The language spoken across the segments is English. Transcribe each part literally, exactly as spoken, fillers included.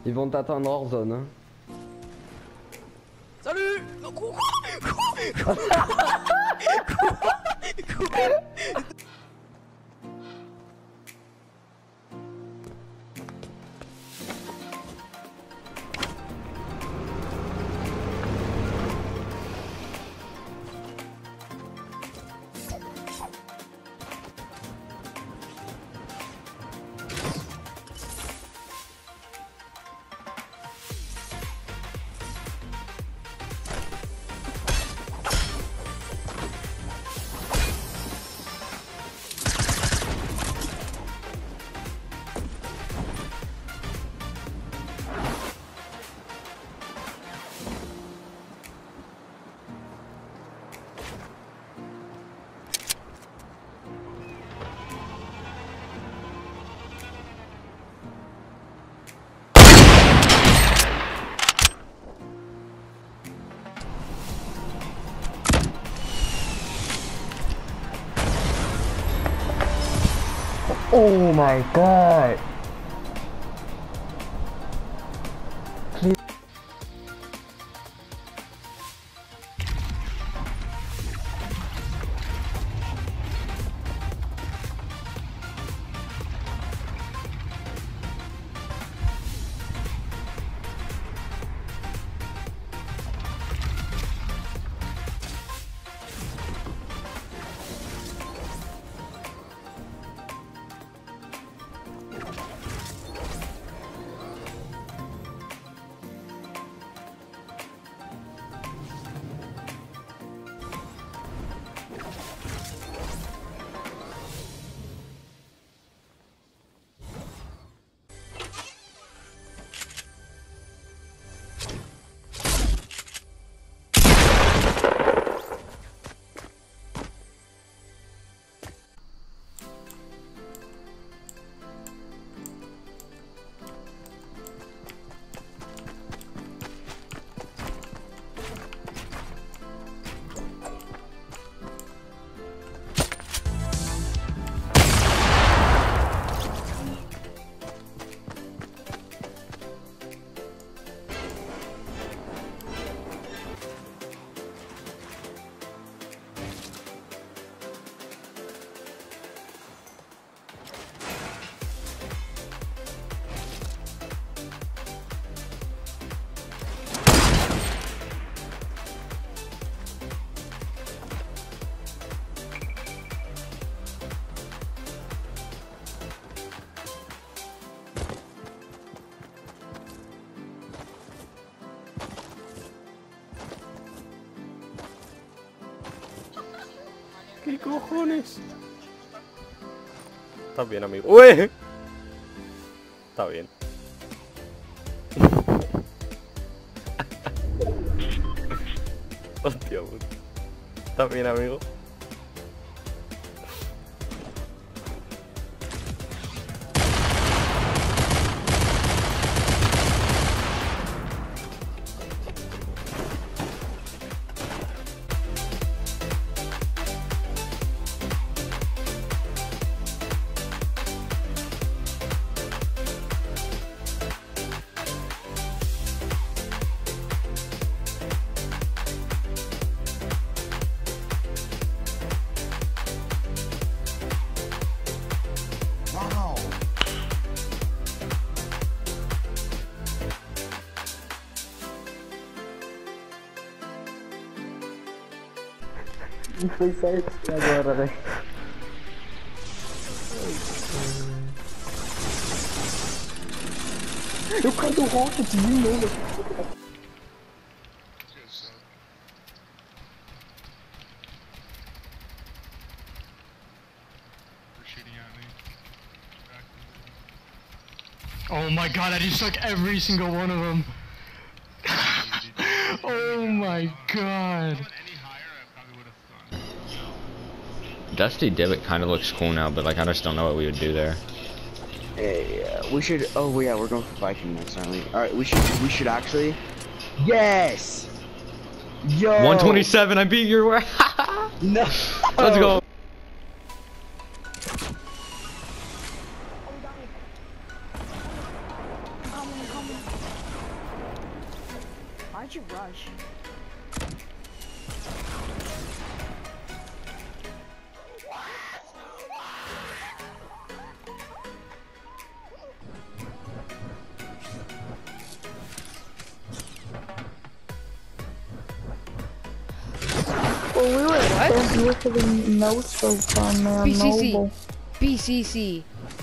Ils vont t'attendre hors zone. Hein. Salut. Oh my god! Please. ¿Qué cojones? Estás bien, amigo. ¡Uy! Está bien. Hostia puta. ¿Estás bien, amigo? Foi certo agora, velho. Eu caí do rocket de novo. Oh my god, I just took every single one of them. Oh my god. Dusty Divot kind of looks cool now, but like I just don't know what we would do there. Hey, uh, we should. Oh yeah, we're going for Viking next, aren't we? All right, we should. We should actually. Yes. Yo. one twenty-seven. I beat your. No. Let's go. There's literally no scopes on there. B C C. Noble. B C C.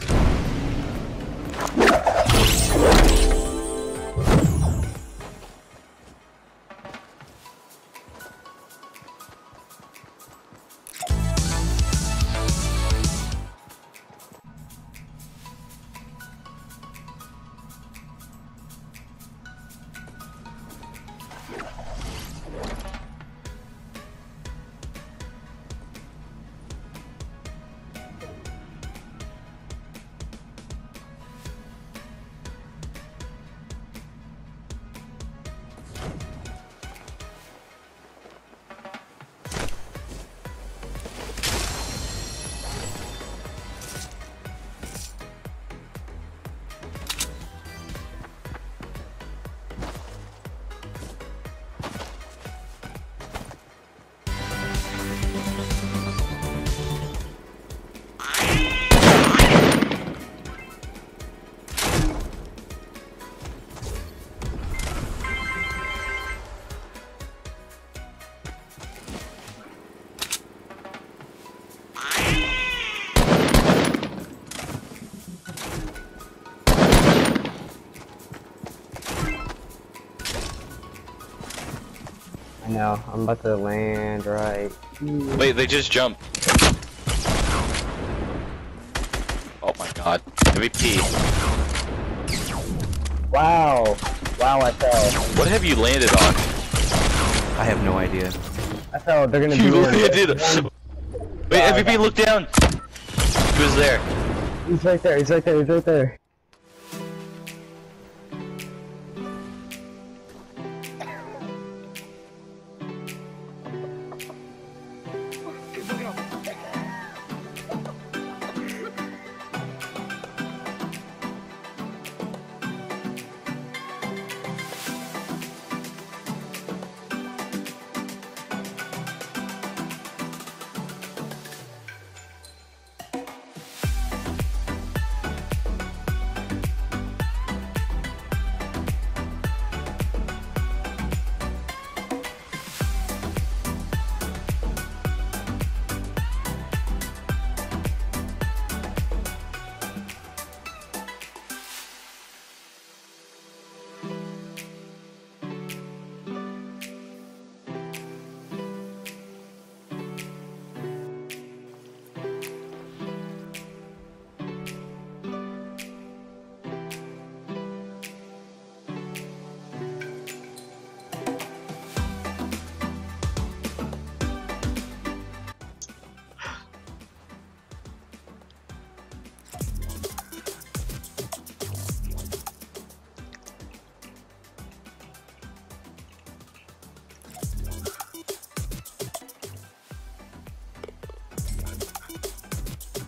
I know, I'm about to land right. Wait, they just jumped. Oh my god. M V P. Wow. Wow, I fell. What have you landed on? I have no idea. I fell. They're gonna be You there. landed. Wait, M V P, look down. He was there. He's right there. He's right there. He's right there.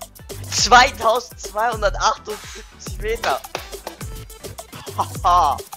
zweitausendzweihundertachtundsiebzig Meter. Haha.